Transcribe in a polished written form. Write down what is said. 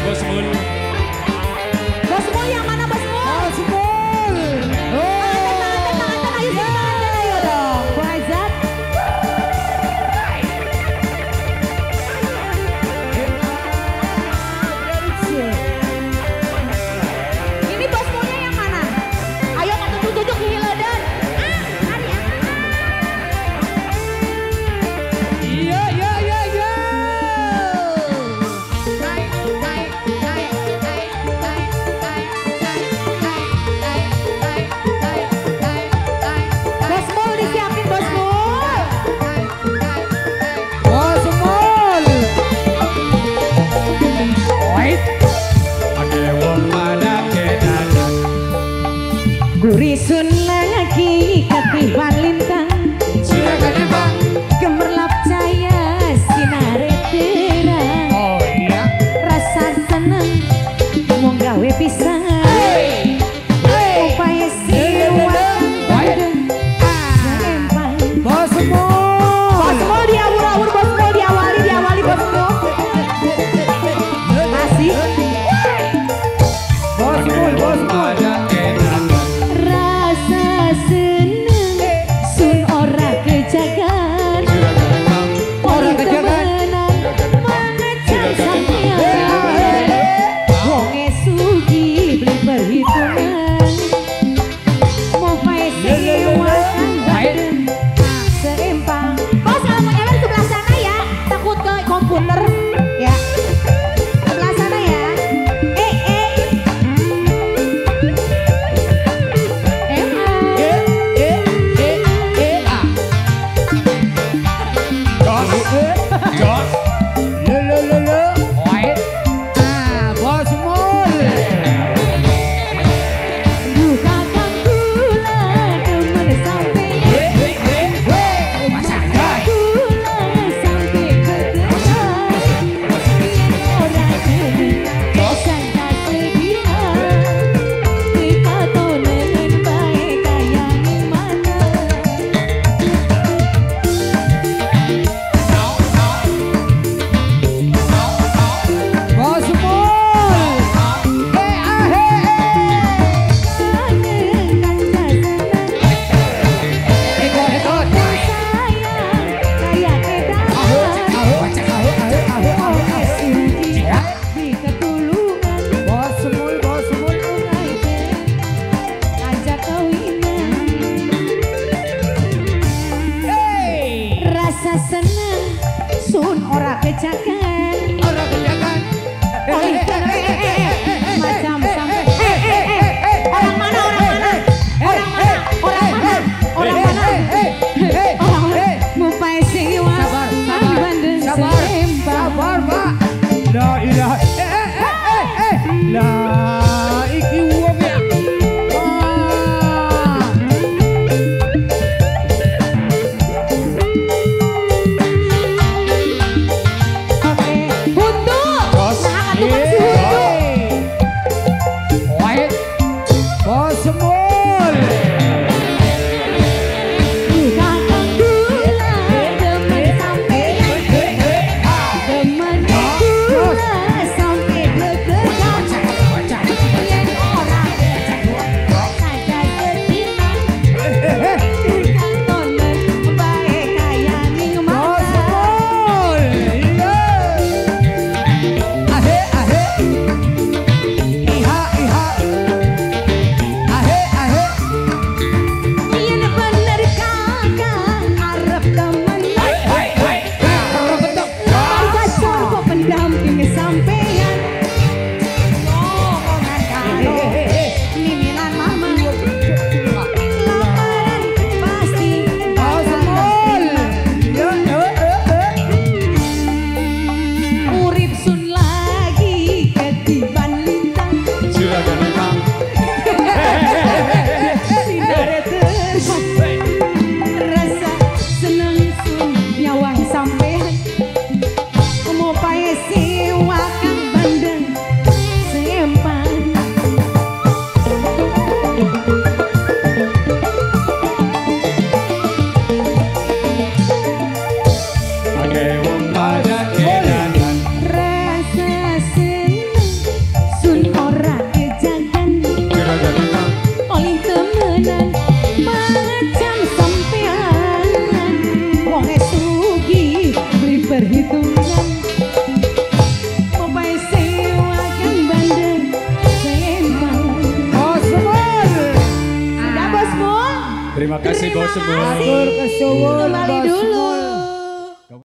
Bos Mul. Bos Mul yang mana Bos Mul? Bos Mul. Tangan, ayo sini tangan, ayo dong. Bu Aizat. Ini Bos Mulnya yang mana? Ayo duduk hiledan. Hari ya. Iya, iya, iya, iya. Bos Mul disiapin Bos Mul. Bos Mul. Wait. Ade wong pada kedadak. Gurisun lagi ketiban lintang. Silakan Bang. Gemerlap cahaya sinare terang. Oh iya. Rasa seneng mau gawe pisang. Upaya siwang badeng seempang. Bos Mul. Bos Mul diawur-awur, Bos Mul diawali Bos Mul. Asik. Bos Mul, Bos Mul. Pada kedadak. Rasa seneng sun ora kejagan. Silakan Bang. Ora kejagan. Mengecam sampean. Wong esugi beli perhitungan. Mau pae siwang badeng seempang. Bos kalau mau nyewer sebelah sana ya, takut ke komputer ya. Sebelah sana ya. Jos. Jos. Le. Wait. Bos Mul. Bukakan kula demen sampai kula sampai kedengar orang sedih sangka sedia kita toleran baik kayak gimana. Bos Mul. Bos Mul, Bos Mul. Rasa seneng sun ora kejakan. Orang kejakan. Macam sampai orang mana mau pae siwang Sabar, bandeng sabar, seempang. sabar, Pak. La ilaha. La iki wong ya. Terima kasih Bos Semul. Atur kesuwun Kembali Bos dulu. Mul.